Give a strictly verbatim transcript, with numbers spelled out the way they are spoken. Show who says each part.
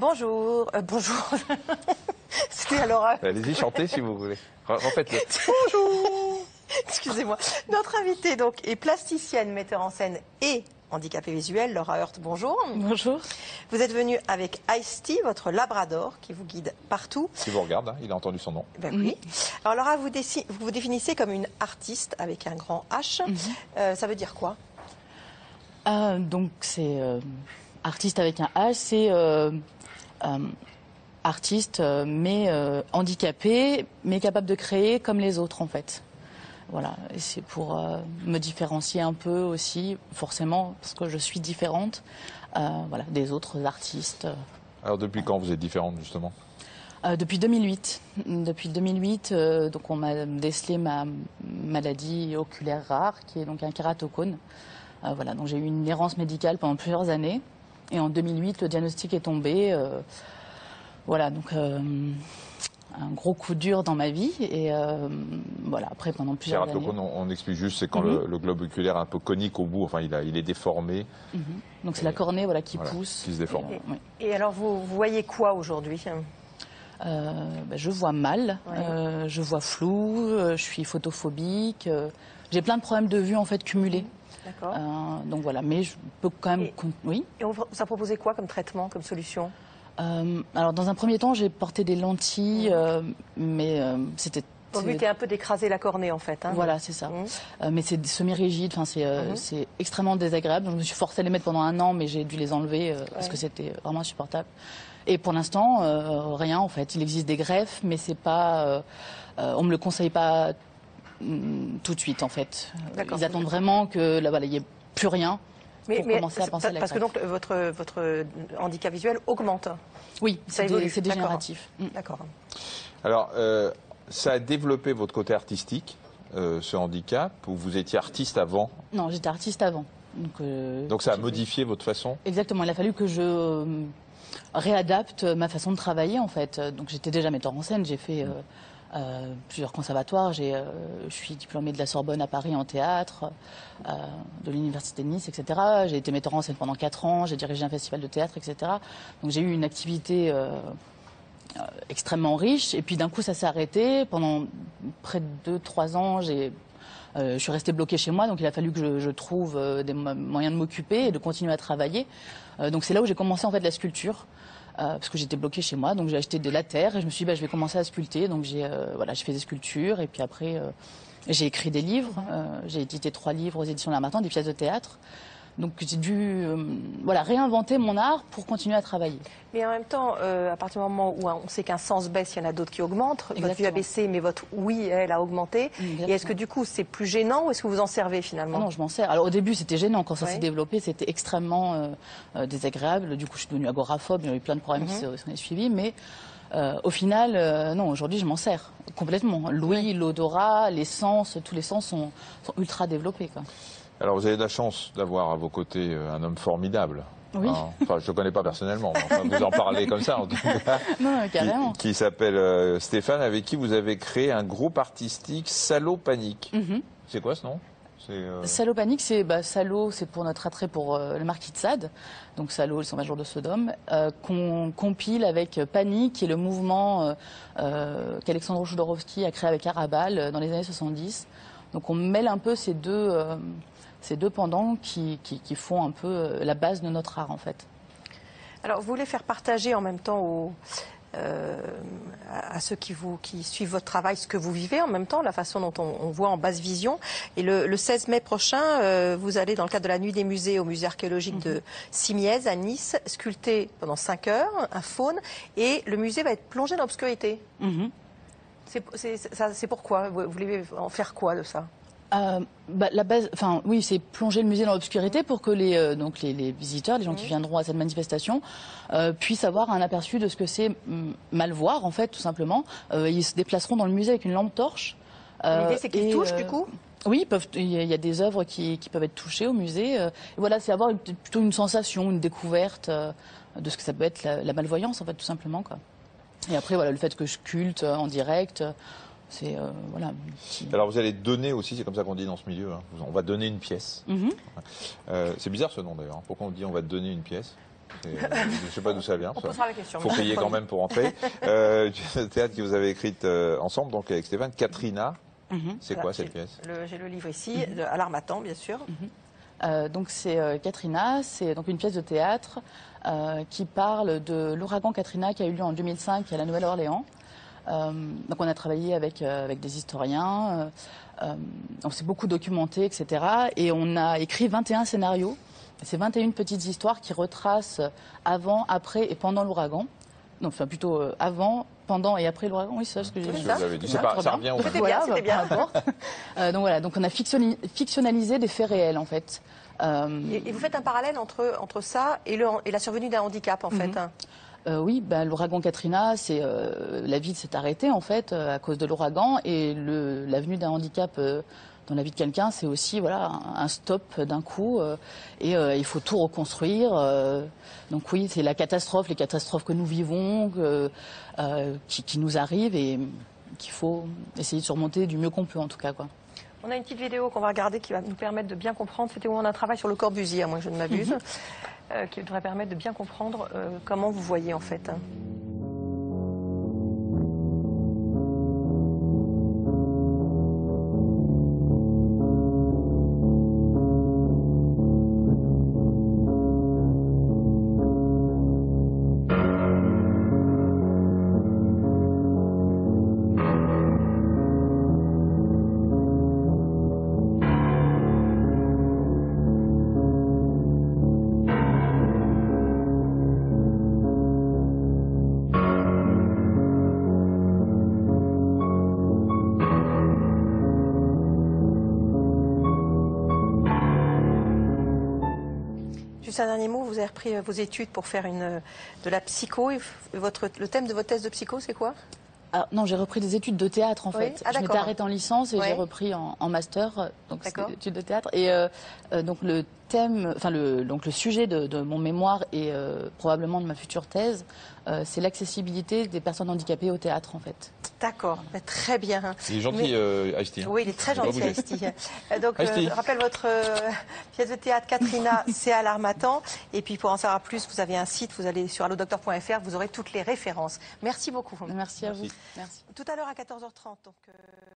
Speaker 1: Bonjour, euh, bonjour. C'était alors. Euh...
Speaker 2: Allez-y, chantez si vous voulez. Refaites-le.
Speaker 1: Bonjour. Excusez-moi. Notre invitée donc est plasticienne, metteur en scène et handicapée visuelle. Laura Heurt, bonjour.
Speaker 3: Bonjour.
Speaker 1: Vous êtes venue avec Ice-T, votre labrador, qui vous guide partout.
Speaker 2: Qui vous regarde, hein, il a entendu son nom.
Speaker 1: Ben oui. Mm-hmm. Alors Laura, vous, vous vous définissez comme une artiste avec un grand H. Mm-hmm. euh, ça veut dire quoi?
Speaker 3: euh, Donc c'est euh, artiste avec un H, c'est euh, euh, artiste euh, mais euh, handicapé, mais capable de créer comme les autres en fait. Voilà, et c'est pour euh, me différencier un peu aussi, forcément, parce que je suis différente euh, voilà, des autres artistes.
Speaker 2: Alors depuis quand vous êtes différente justement?
Speaker 3: euh, Depuis deux mille huit. Depuis deux mille huit, euh, donc on m'a décelé ma maladie oculaire rare, qui est donc un kératocone. Euh, voilà, donc j'ai eu une errance médicale pendant plusieurs années, et en deux mille huit, le diagnostic est tombé. Euh, voilà, donc. Euh, un gros coup dur dans ma vie et euh, voilà, après pendant plusieurs années.
Speaker 2: Kératocone, on, on explique juste, c'est quand
Speaker 3: mm-hmm.
Speaker 2: le, le globe oculaire est un peu conique au bout, enfin il, a, il est déformé.
Speaker 3: Mm-hmm. Donc c'est la cornée voilà, qui
Speaker 2: voilà,
Speaker 3: pousse.
Speaker 2: Qui se déforme.
Speaker 1: Et, oui. et alors vous, vous voyez quoi aujourd'hui?
Speaker 3: euh, ben, Je vois mal,
Speaker 1: ouais.
Speaker 3: euh, je vois flou, euh, je suis photophobique, euh, j'ai plein de problèmes de vue en fait cumulés.
Speaker 1: D'accord.
Speaker 3: Euh, donc voilà, mais je peux quand même...
Speaker 1: Et,
Speaker 3: oui.
Speaker 1: Et on vous a proposé quoi comme traitement, comme solution?
Speaker 3: Euh, alors dans un premier temps, j'ai porté des lentilles, mmh. euh, mais euh, c'était...
Speaker 1: Pour lui, un peu d'écraser la cornée en fait. Hein.
Speaker 3: Voilà, c'est ça. Mmh. Euh, mais c'est semi-rigide, enfin c'est euh, mmh. extrêmement désagréable. Je me suis forcée à les mettre pendant un an, mais j'ai dû les enlever euh, ouais. parce que c'était vraiment insupportable. Et pour l'instant, euh, rien en fait. Il existe des greffes, mais c'est pas... Euh, euh, on me le conseille pas mm, tout de suite en fait. Ils attendent vraiment que là, voilà, il n'y ait plus rien.
Speaker 1: Mais, mais
Speaker 3: à penser à la
Speaker 1: parce que donc votre, votre handicap visuel augmente.
Speaker 3: Oui, c'est dé, dégénératif.
Speaker 1: D'accord.
Speaker 2: Alors, euh, ça a développé votre côté artistique, euh, ce handicap, ou vous étiez artiste avant?
Speaker 3: Non, j'étais artiste avant. Donc, euh,
Speaker 2: donc ça a modifié votre façon? Exactement,
Speaker 3: il a fallu que je euh, réadapte ma façon de travailler en fait. Donc j'étais déjà metteur en scène, j'ai fait... Euh, Euh, plusieurs conservatoires. Euh, je suis diplômée de la Sorbonne à Paris en théâtre, euh, de l'Université de Nice, et cetera. J'ai été metteur en scène pendant quatre ans, j'ai dirigé un festival de théâtre, et cetera. Donc j'ai eu une activité euh, euh, extrêmement riche. Et puis d'un coup, ça s'est arrêté. Pendant près de deux, trois ans, j'ai... Euh, je suis restée bloquée chez moi, donc il a fallu que je, je trouve euh, des moyens de m'occuper et de continuer à travailler. Euh, donc c'est là où j'ai commencé en fait la sculpture. Euh, parce que j'étais bloquée chez moi, donc j'ai acheté de la terre et je me suis dit bah, je vais commencer à sculpter. Donc j'ai euh, voilà, j'ai fait des sculptures et puis après euh, j'ai écrit des livres. Euh, j'ai édité trois livres aux éditions L'Harmattan, des pièces de théâtre. Donc j'ai dû euh, voilà, réinventer mon art pour continuer à travailler.
Speaker 1: Mais en même temps, euh, à partir du moment où on sait qu'un sens baisse, il y en a d'autres qui augmentent. Exactement. Votre vue a baissé, mais votre oui, elle a augmenté. Exactement. Et est-ce que du coup c'est plus gênant ou est-ce que vous en servez finalement?
Speaker 3: Ah non, je m'en sers. Alors au début c'était gênant, quand ça ouais. s'est développé c'était extrêmement euh, euh, désagréable. Du coup je suis devenue agoraphobe, il y a eu plein de problèmes mm-hmm. qui s'en est suivi, mais euh, au final, euh, non, aujourd'hui je m'en sers complètement. L'ouïe, l'odorat, les sens, tous les sens sont, sont ultra développés, quoi.
Speaker 2: Alors vous avez de la chance d'avoir à vos côtés un homme formidable.
Speaker 3: Oui.
Speaker 2: Hein, enfin, je ne le connais pas personnellement, mais enfin, vous en parlez comme ça en tout cas.
Speaker 3: Non, carrément.
Speaker 2: Qui, qui s'appelle euh, Stéphane, avec qui vous avez créé un groupe artistique, Salaud Panique. Mm-hmm. C'est quoi ce nom?
Speaker 3: euh... Salaud Panique, c'est bah, Salaud, c'est pour notre attrait pour euh, le marquis de Sade, donc Salaud, le cent-vingt jours de Sodome, euh, qu'on compile avec Panique, qui est le mouvement euh, euh, qu'Alexandre Jodorowsky a créé avec Arabal dans les années soixante-dix. Donc on mêle un peu ces deux... Euh, ces deux pendants qui, qui, qui font un peu la base de notre art en fait.
Speaker 1: Alors vous voulez faire partager en même temps aux, euh, à ceux qui, vous, qui suivent votre travail ce que vous vivez en même temps, la façon dont on, on voit en basse vision. Et le, le seize mai prochain, euh, vous allez dans le cadre de la nuit des musées au musée archéologique mmh. de Simiez à Nice, sculpter pendant cinq heures un faune et le musée va être plongé dans l'obscurité. Mmh. C'est pourquoi? Vous voulez en faire quoi de ça?
Speaker 3: Euh, bah, la base, enfin oui, c'est plonger le musée dans l'obscurité pour que les, euh, donc les, les visiteurs, les gens mmh. qui viendront à cette manifestation, euh, puissent avoir un aperçu de ce que c'est mal voir en fait, tout simplement. Euh, ils se déplaceront dans le musée avec une lampe torche.
Speaker 1: Euh, L'idée c'est qu'ils touchent euh, du coup.
Speaker 3: Oui, peuvent, il y a des œuvres qui, qui peuvent être touchées au musée. Euh, et voilà, c'est avoir une, plutôt une sensation, une découverte euh, de ce que ça peut être la, la malvoyance en fait, tout simplement quoi. Et après voilà, le fait que je sculpte en direct. C'est euh, voilà. Qui...
Speaker 2: Alors vous allez donner aussi, c'est comme ça qu'on dit dans ce milieu, hein. On va donner une pièce. Mm-hmm. euh, c'est bizarre ce nom d'ailleurs. Pourquoi on dit on va te donner une pièce? C'est- Je ne sais pas d'où ça vient.
Speaker 1: On
Speaker 2: ça.
Speaker 1: posera la question.
Speaker 2: Il faut payer quand même pour entrer. Euh, le théâtre que vous avez écrite euh, ensemble, donc avec Stéphane, Katrina.
Speaker 3: Mhm.
Speaker 2: C'est
Speaker 1: Voilà,
Speaker 2: quoi cette
Speaker 1: j'ai
Speaker 2: pièce?
Speaker 1: le- J'ai le livre ici, de- à l'Harmattan, bien sûr.
Speaker 3: Euh, donc c'est euh, Katrina, c'est donc une pièce de théâtre euh, qui parle de l'ouragan Katrina qui a eu lieu en deux mille cinq à la Nouvelle-Orléans. Euh, donc on a travaillé avec, euh, avec des historiens, euh, euh, on s'est beaucoup documenté, et cetera. Et on a écrit vingt et un scénarios. C'est vingt et une petites histoires qui retracent avant, après et pendant l'ouragan. Donc enfin plutôt euh, avant, pendant et après l'ouragan. Oui, c'est ça ce que j'ai
Speaker 1: Oui,
Speaker 3: dit.
Speaker 2: C'est ce que vous avez dit. C'est
Speaker 3: Ouais,
Speaker 2: pas-
Speaker 3: très
Speaker 2: ça
Speaker 3: bien.
Speaker 2: revient au
Speaker 1: C'était
Speaker 2: même.
Speaker 1: bien,
Speaker 3: Voilà,
Speaker 1: c'était
Speaker 3: bah,
Speaker 1: bien.
Speaker 3: peu importe. Euh, donc voilà, donc on a fictioni- fictionnalisé des faits réels en fait. Euh,
Speaker 1: Et, et vous faites un parallèle entre, entre ça et, le, et la survenue d'un handicap, en fait. hein.
Speaker 3: Euh, oui, ben, l'ouragan Katrina, c'est euh, la ville s'est arrêtée en fait euh, à cause de l'ouragan et le, la venue d'un handicap euh, dans la vie de quelqu'un, c'est aussi voilà un, un stop d'un coup euh, et euh, il faut tout reconstruire. euh, donc oui, c'est la catastrophe, les catastrophes que nous vivons, que, euh, qui, qui nous arrivent et qu'il faut essayer de surmonter du mieux qu'on peut en tout cas quoi.
Speaker 1: On a une petite vidéo qu'on va regarder qui va nous permettre de bien comprendre. C'était où on a un travail sur le Corbusier, à moins que je ne m'abuse, euh, qui devrait permettre de bien comprendre euh, comment vous voyez, en fait. hein. Juste un dernier mot, vous avez repris euh, vos études pour faire une, euh, de la psycho. Et f- votre, le thème de votre thèse de psycho, c'est quoi?
Speaker 3: Ah, non, j'ai repris des études de théâtre en
Speaker 1: Oui.
Speaker 3: fait.
Speaker 1: Ah,
Speaker 3: je m'étais
Speaker 1: d'accord.
Speaker 3: arrêtée en licence et
Speaker 1: Ouais.
Speaker 3: j'ai repris en, en master, euh, donc c'est
Speaker 1: D'accord.
Speaker 3: des études de théâtre. Et euh, euh, donc le thème, enfin le donc le sujet de, de mon mémoire et euh, probablement de ma future thèse, euh, c'est l'accessibilité des personnes handicapées au théâtre en fait.
Speaker 1: D'accord, mais très bien.
Speaker 2: Il est gentil,
Speaker 1: Mais-
Speaker 2: euh, Ice-T, hein.
Speaker 1: Oui, il est très
Speaker 2: Faut pas
Speaker 1: gentil,
Speaker 2: bouger.
Speaker 1: Ice-T. Euh, Donc, euh,
Speaker 2: Ice-T.
Speaker 1: je rappelle votre euh, pièce de théâtre Katrina, c'est à l'Harmattan. Et puis, pour en savoir plus, vous avez un site, vous allez sur allodocteur point F R, vous aurez toutes les références. Merci beaucoup.
Speaker 3: Merci à
Speaker 2: Merci.
Speaker 3: vous. Merci.
Speaker 1: Tout à l'heure à quatorze heures trente. Donc, euh